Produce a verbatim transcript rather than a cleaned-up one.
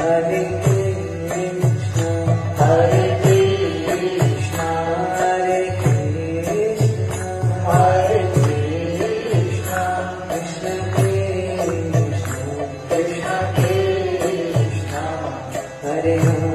Hare Krishna, Hare Krishna, Hare Krishna, Hare Krishna, Krishna Krishna, Krishna Krishna, Hare Hare.